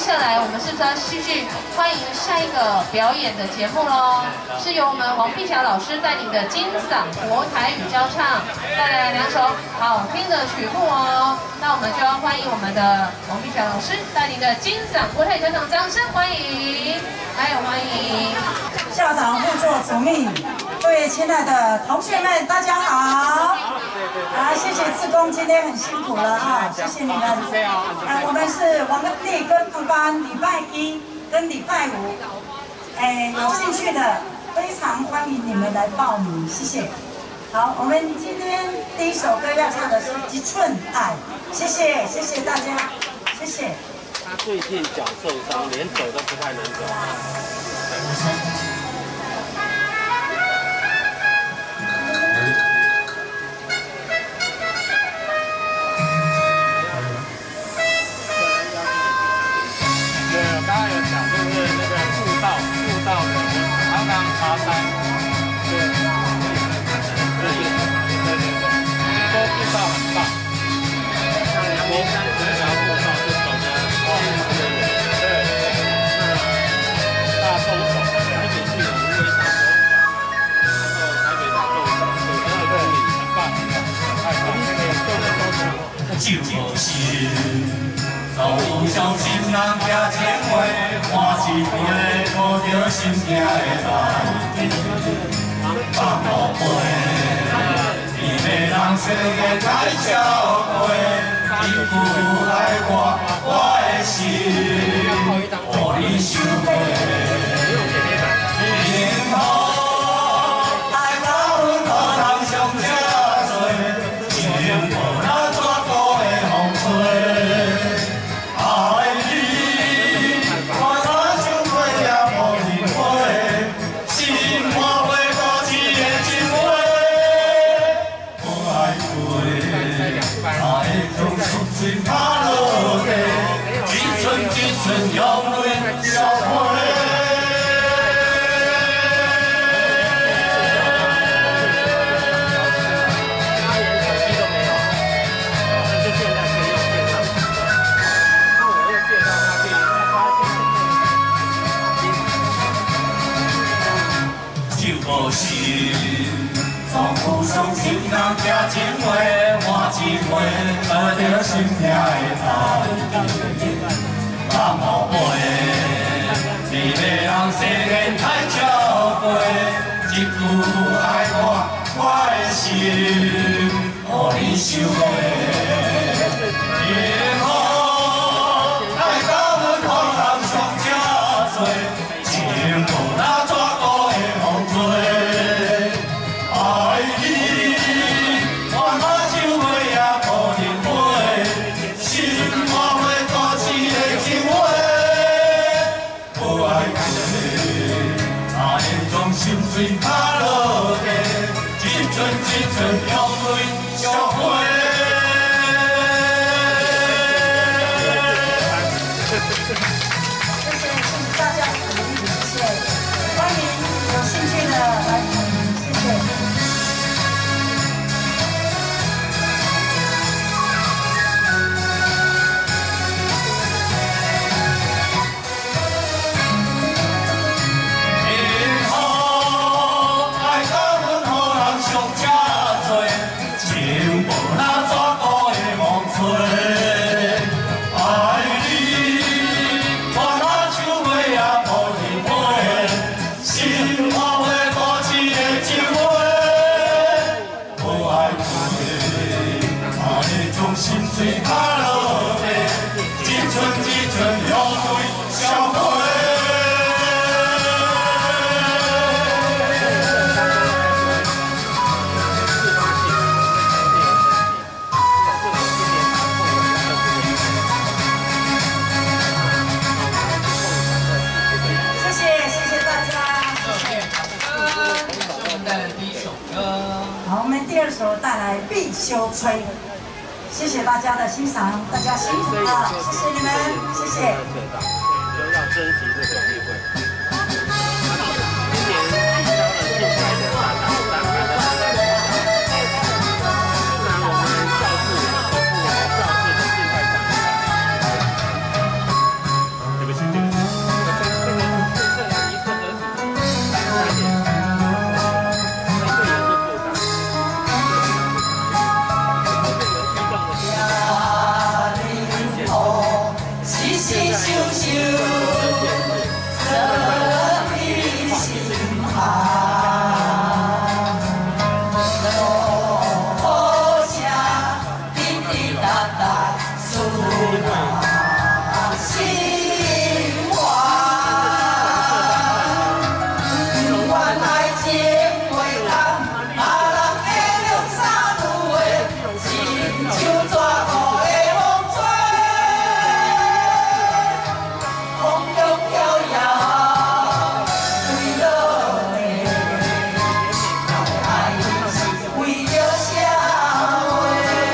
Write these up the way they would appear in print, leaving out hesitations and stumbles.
下来我们是不是要继续欢迎下一个表演的节目喽？是由我们黄碧霞老师带领的金嗓国台语交唱，带来2首好听的曲目哦。那我们就要欢迎我们的黄碧霞老师带领的金嗓国台语交唱，掌声欢迎！还有欢迎校长副座主秘，各位亲爱的同学们，大家好！谢谢志工，今天很辛苦了啊，谢谢你们。我们是王立跟副班，礼拜1跟礼拜5，有兴趣的非常欢迎你们来报名，谢谢。好，我们今天第1首歌要唱的是《一寸爱》，谢谢，谢谢大家，谢谢。 他最近脚受伤，连走都不太能走。刚刚有讲，就是那个步道的，常常爬山，对，说步道很棒。像阳明山这条步道就走得对，大松手，台北去有无围山走法，然后台北大纵走12公里，很棒，太棒， 就是走路小心人行前话，看一回抱着心痛的来，放落背，你要让世界太笑过，你不爱我的心，互你收回。幸福爱到阮何人上车多，情无那怎过会风吹。水打落地，一寸一寸用泪消费。就无心，总有伤心人行情话。换一回，抱着心痛的爱，放后背，你要让世间太笑过，一句爱我的心，互你收回。幸福爱到阮互人上车多，情无那怎个会风吹？爱你。心水打落地，一寸一寸用泪消费。 谢谢大家的鼓励，谢谢，欢迎有兴趣的来报名，谢谢。心水打落地，一寸一寸用泪消费。谢谢大家，谢谢。 我们带来第1首歌。 好，我们第2首带来《必修吹》。谢谢大家的欣赏，大家辛苦了，谢谢你们，谢谢。 就要珍惜这个机会。今年取消了竞赛的大会的，虽然我们教室有公布教室的竞赛场地， 细修修，这里心寒。落下滴滴答答，诉那心话。原来情为难，啊人的两三句话，亲像纸糊的风吹。 风中飘摇，为了你，爱是为了社会。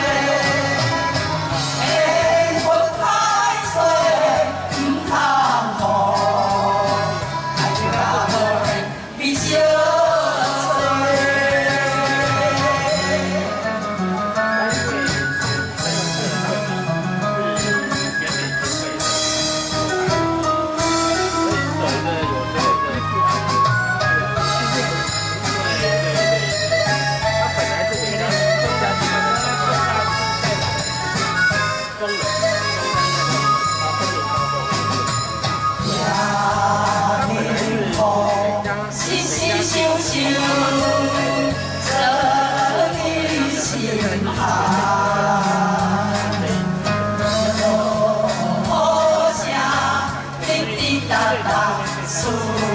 缘分太衰，唔通好，爱就甲无缘比相随。 细细修修，这里心寒。落下滴滴答答，诉。